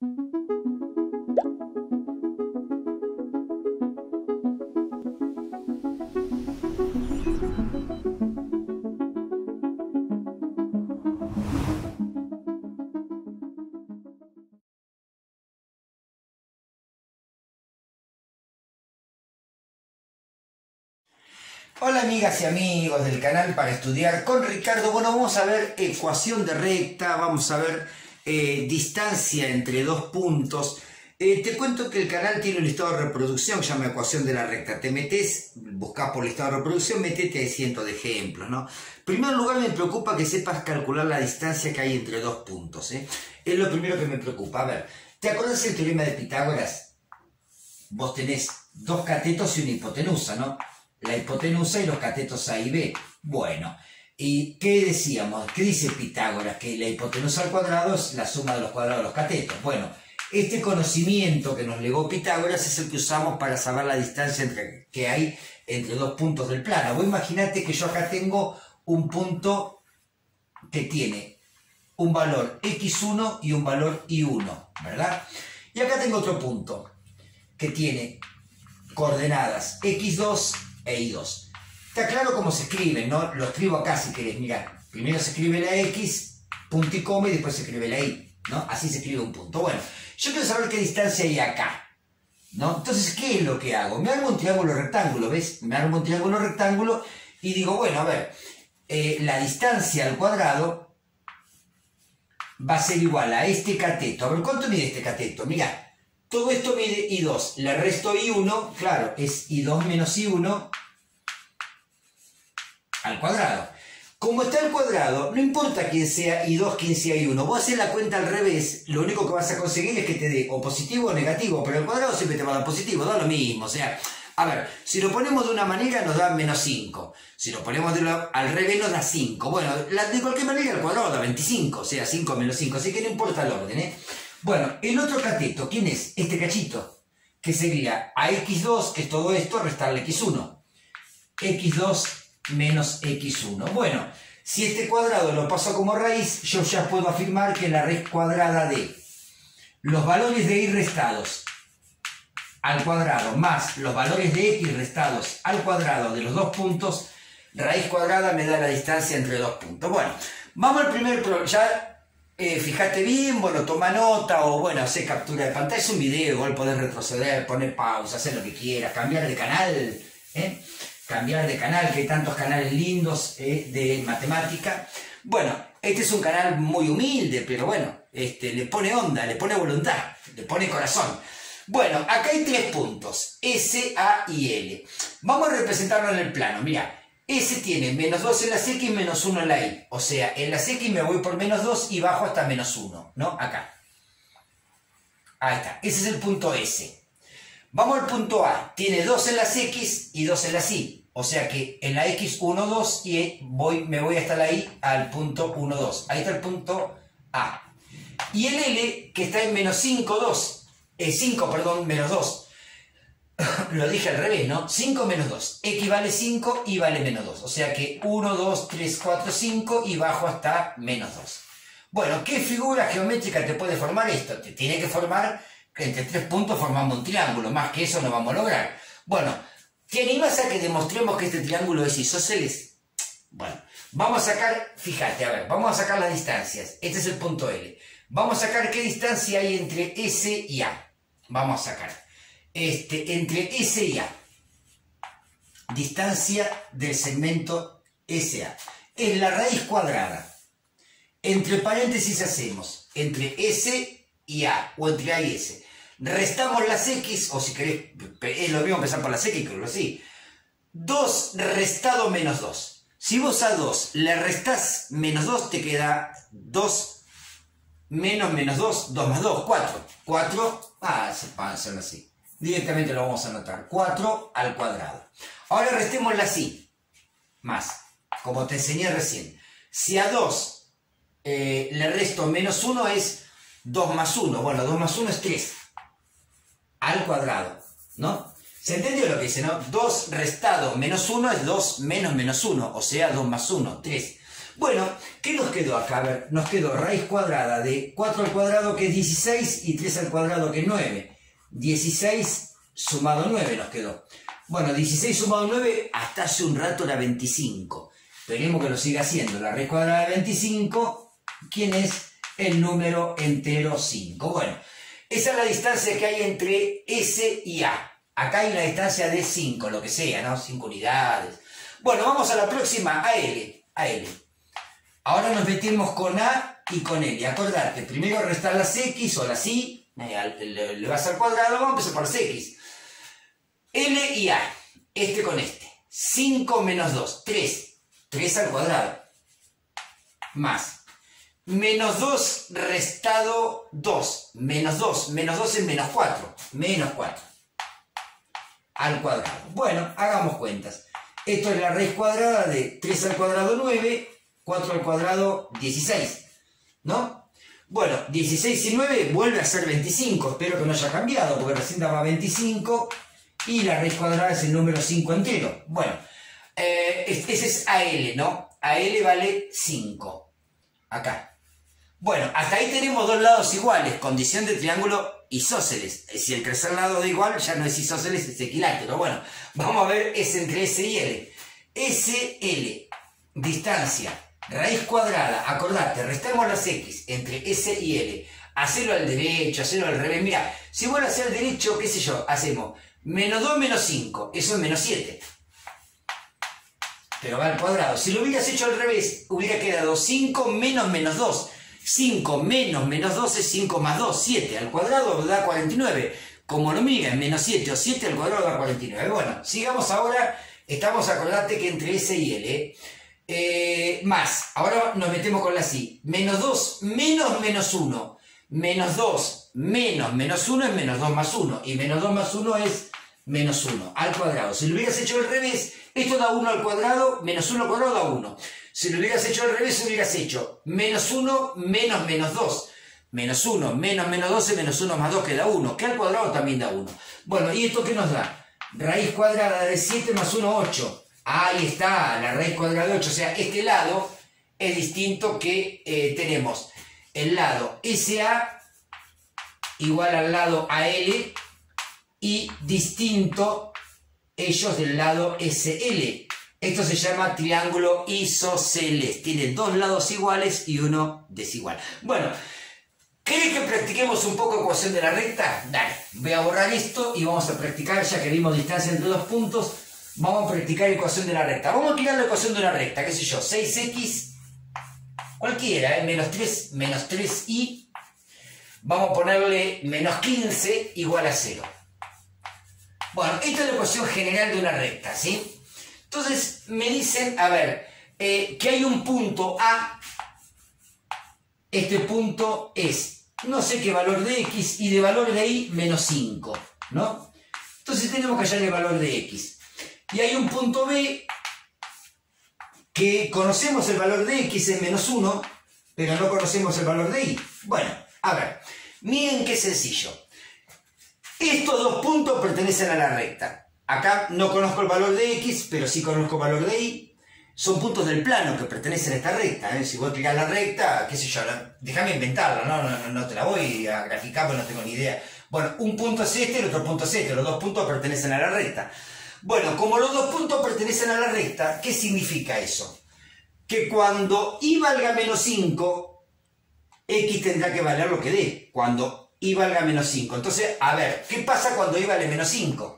Hola amigas y amigos del canal para estudiar con Ricardo. Bueno, vamos a ver ecuación de recta, vamos a ver distancia entre dos puntos. Te cuento que el canal tiene un listado de reproducción que se llama ecuación de la recta. Te metes, buscas por listado de reproducción, metete de cientos de ejemplos, ¿no? En primer lugar me preocupa que sepas calcular la distancia que hay entre dos puntos, ¿eh? Es lo primero que me preocupa. A ver, ¿te acuerdas del teorema de Pitágoras? Vos tenés dos catetos y una hipotenusa, ¿no? La hipotenusa y los catetos A y B. Bueno, ¿y qué decíamos? ¿Qué dice Pitágoras? Que la hipotenusa al cuadrado es la suma de los cuadrados de los catetos. Bueno, este conocimiento que nos legó Pitágoras es el que usamos para saber la distancia que hay entre dos puntos del plano. Vos imaginate que yo acá tengo un punto que tiene un valor x1 y un valor y1, ¿verdad? Y acá tengo otro punto que tiene coordenadas x2 e y2. Está claro cómo se escribe, ¿no? Lo escribo acá si querés. Mirá, primero se escribe la x, punto y coma, y después se escribe la y, ¿no? Así se escribe un punto. Bueno, yo quiero saber qué distancia hay acá, ¿no? Entonces, ¿qué es lo que hago? Me armo un triángulo rectángulo, ¿ves? Me armo un triángulo rectángulo y digo, bueno, a ver, la distancia al cuadrado va a ser igual a este cateto. A ver, ¿cuánto mide este cateto? Mirá. Todo esto mide I2, le resto I1, claro, es I2 menos I1 al cuadrado. Como está al cuadrado, no importa quién sea I2, quién sea I1, vos haces la cuenta al revés, lo único que vas a conseguir es que te dé o positivo o negativo, pero el cuadrado siempre te va a dar positivo, da lo mismo, o sea, a ver, si lo ponemos de una manera nos da menos 5, si lo ponemos al revés nos da 5, bueno, de cualquier manera el cuadrado da 25, o sea, 5 menos 5, así que no importa el orden, ¿eh? Bueno, el otro cateto, ¿quién es? Este cachito, que sería a x2, que es todo esto, restarle x1. x2 menos x1. Bueno, si este cuadrado lo paso como raíz, yo ya puedo afirmar que la raíz cuadrada de los valores de y restados al cuadrado más los valores de x restados al cuadrado de los dos puntos, raíz cuadrada me da la distancia entre dos puntos. Bueno, vamos al primer problema. Ya fíjate bien, bueno, toma nota o bueno, hacer captura de pantalla, es un video, igual podés retroceder, poner pausa, hacer lo que quieras, cambiar de canal, cambiar de canal, que hay tantos canales lindos de matemática. Bueno, este es un canal muy humilde, pero bueno, le pone onda, le pone voluntad, le pone corazón. Bueno, acá hay tres puntos, S, A y L. Vamos a representarlo en el plano, mira. S tiene menos 2 en las X, menos 1 en la Y. O sea, en las X me voy por menos 2 y bajo hasta menos 1, ¿no? Acá. Ahí está. Ese es el punto S. Vamos al punto A. Tiene 2 en las X y 2 en las Y. O sea que en la X 1, 2 y me voy hasta la Y al punto 1, 2. Ahí está el punto A. Y el L, que está en menos 5, 2. 5, perdón, menos 2. Lo dije al revés, ¿no? 5 menos 2. X vale 5, Y vale menos 2. O sea que 1, 2, 3, 4, 5 y bajo hasta menos 2. Bueno, ¿qué figura geométrica te puede formar esto? Te tiene que formar que entre tres puntos formamos un triángulo. Más que eso no vamos a lograr. Bueno, ¿te animas a que demostremos que este triángulo es isósceles? Bueno, vamos a sacar, fíjate, a ver, vamos a sacar las distancias. Este es el punto L. Vamos a sacar qué distancia hay entre S y A. Vamos a sacar. Entre S y A, distancia del segmento SA, es la raíz cuadrada. Entre paréntesis hacemos entre S y A, o entre A y S. Restamos las X, o si querés, es lo mismo empezar por las X, creo así. 2 restado menos 2. Si vos a 2 le restás menos 2, te queda 2 menos 2, 2 más 2, 4. 4, se van a hacerlo así. Directamente lo vamos a anotar. 4 al cuadrado. Ahora restemos la Y. Más. Como te enseñé recién. Si a 2 le resto menos 1 es 2 más 1. Bueno, 2 más 1 es 3. Al cuadrado. ¿No? ¿Se entendió lo que dice, no? 2 restado menos 1 es 2 menos 1. O sea, 2 más 1, 3. Bueno, ¿qué nos quedó acá? A ver, nos quedó raíz cuadrada de 4 al cuadrado, que es 16, y 3 al cuadrado, que es 9. 16 sumado 9 nos quedó. Bueno, 16 sumado 9 hasta hace un rato era 25. Esperemos que lo siga haciendo. La raíz cuadrada de 25, ¿quién es? El número entero 5. Bueno, esa es la distancia que hay entre S y A. Acá hay una distancia de 5, lo que sea, ¿no? 5 unidades. Bueno, vamos a la próxima, a L. Ahora nos metemos con A y con L. Acordate, primero restar las X o las Y, le vas al cuadrado, vamos a empezar por las X. L y A, este con este. 5 menos 2, 3. 3 al cuadrado. Más. Menos 2 restado 2. Menos 2. Menos 2 es menos 4. Menos 4. Al cuadrado. Bueno, hagamos cuentas. Esto es la raíz cuadrada de 3 al cuadrado 9. 4 al cuadrado 16. ¿No? Bueno, 16 y 9 vuelve a ser 25. Espero que no haya cambiado porque recién daba 25. Y la raíz cuadrada es el número 5 entero. Bueno, ese es AL, ¿no? AL vale 5. Acá. Bueno, hasta ahí tenemos dos lados iguales. Condición de triángulo isósceles. Si el tercer lado da igual, ya no es isósceles, es equilátero. Bueno, vamos a ver S entre S y L. SL, distancia, raíz cuadrada. Acordate, restamos las X entre S y L. Hacelo al derecho, hacelo al revés. Mira, si vuelvo a hacer al derecho, qué sé yo, hacemos menos 2 menos 5. Eso es menos 7. Pero va al cuadrado. Si lo hubieras hecho al revés, hubiera quedado 5 menos menos 2. 5 menos menos 2 es 5 más 2, 7. Al cuadrado da 49. Como no miren, menos 7 o 7 al cuadrado da 49. Bueno, sigamos ahora. Estamos, acordate que entre S y L. Más. Ahora nos metemos con la I. Menos 2 menos menos 1. Menos 2 menos menos 1 es menos 2 más 1. Y menos 2 más 1 es menos 1 al cuadrado. Si lo hubieras hecho al revés, esto da 1 al cuadrado, menos 1 al cuadrado da 1. Si lo hubieras hecho al revés, hubieras hecho menos 1 menos menos 2. Menos 1 menos menos 2 es menos 1 más 2 que da 1. Que al cuadrado también da 1. Bueno, ¿y esto qué nos da? Raíz cuadrada de 7 más 1, 8. Ahí está, la raíz cuadrada de 8. O sea, este lado es distinto que tenemos el lado SA igual al lado AL y distinto ellos del lado SL. Esto se llama triángulo isósceles. Tiene dos lados iguales y uno desigual. Bueno, ¿querés que practiquemos un poco ecuación de la recta? Dale, voy a borrar esto y vamos a practicar, ya que vimos distancia entre dos puntos, vamos a practicar ecuación de la recta. Vamos a tirar la ecuación de una recta, qué sé yo, 6x, cualquiera, menos 3y, vamos a ponerle menos 15 igual a 0. Bueno, esta es la ecuación general de una recta, ¿sí? Entonces me dicen, a ver, que hay un punto A, este punto es, no sé qué valor de X, y de valor de Y, menos 5, ¿no? Entonces tenemos que hallar el valor de X. Y hay un punto B, que conocemos el valor de X en menos 1, pero no conocemos el valor de Y. Bueno, a ver, miren qué sencillo. Estos dos puntos pertenecen a la recta. Acá no conozco el valor de X, pero sí conozco el valor de Y. Son puntos del plano que pertenecen a esta recta. Si vos tirás la recta, qué sé yo, déjame inventarlo, no te la voy a graficar porque no tengo ni idea. Bueno, un punto es este y el otro punto es este. Los dos puntos pertenecen a la recta. Bueno, como los dos puntos pertenecen a la recta, ¿qué significa eso? Que cuando Y valga menos 5, X tendrá que valer lo que dé. Cuando Y valga menos 5. Entonces, a ver, ¿qué pasa cuando Y vale menos 5?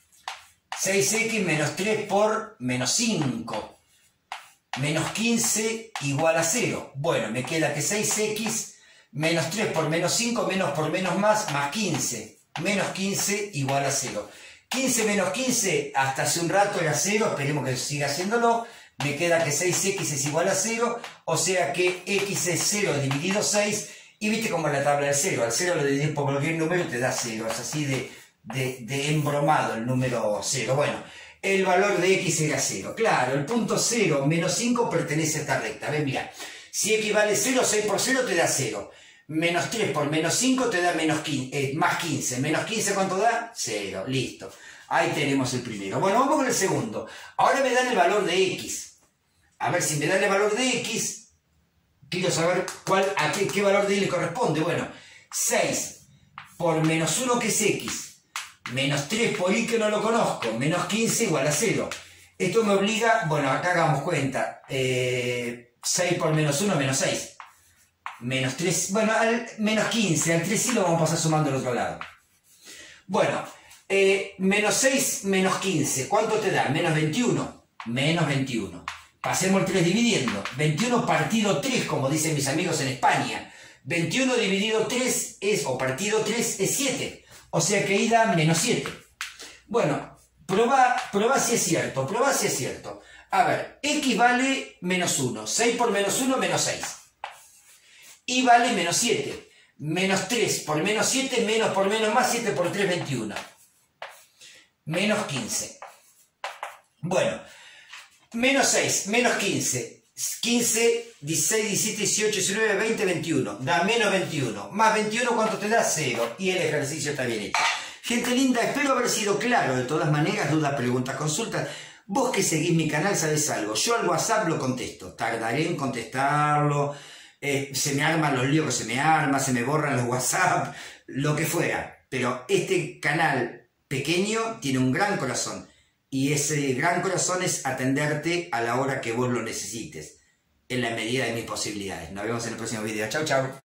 6x menos 3 por menos 5. Menos 15 igual a 0. Bueno, me queda que 6x menos 3 por menos 5, menos por menos más 15. Menos 15 igual a 0. 15 menos 15 hasta hace un rato era 0, esperemos que siga haciéndolo. Me queda que 6x es igual a 0, o sea que x es 0 dividido 6. Y viste como la tabla del 0. Al 0 lo divides por cualquier número y te da 0. Es así de embromado el número 0. Bueno, el valor de X era 0. Claro, el punto 0 menos 5 pertenece a esta recta. Ven, mira, si X vale 0, 6 por 0 te da 0. Menos 3 por menos 5 te da más 15. Menos 15, ¿cuánto da? 0. Listo. Ahí tenemos el primero. Bueno, vamos con el segundo. Ahora me dan el valor de X. A ver, si me da el valor de X, quiero saber qué valor de Y le corresponde. Bueno, 6 por menos 1 que es X, menos 3 por Y que no lo conozco, menos 15 igual a 0. Esto me obliga, bueno, acá hagamos cuenta, 6 por menos 1, menos 6. Menos 3, bueno, menos 15, al 3 sí lo vamos a pasar sumando al otro lado. Bueno, menos 6, menos 15, ¿cuánto te da? Menos 21, menos 21. Pasemos el 3 dividiendo, 21 partido 3, como dicen mis amigos en España. 21 dividido 3 o partido 3 es 7, o sea que ahí da menos 7. Bueno, probá si es cierto, probá si es cierto. A ver, X vale menos 1, 6 por menos 1, menos 6. Y vale menos 7. Menos 3 por menos 7, menos por menos más, 7 por 3, 21. Menos 15. Bueno, menos 6, menos 15. 15, 16, 17, 18, 19, 20, 21. Da menos 21. Más 21, ¿cuánto te da? 0. Y el ejercicio está bien hecho. Gente linda, espero haber sido claro. De todas maneras, dudas, preguntas, consultas. Vos que seguís mi canal sabés algo. Yo al WhatsApp lo contesto. Tardaré en contestarlo. Se me arman los líos que se me arman, se me borran los WhatsApp, lo que fuera. Pero este canal pequeño tiene un gran corazón. Y ese gran corazón es atenderte a la hora que vos lo necesites. En la medida de mis posibilidades. Nos vemos en el próximo video. Chau, chau.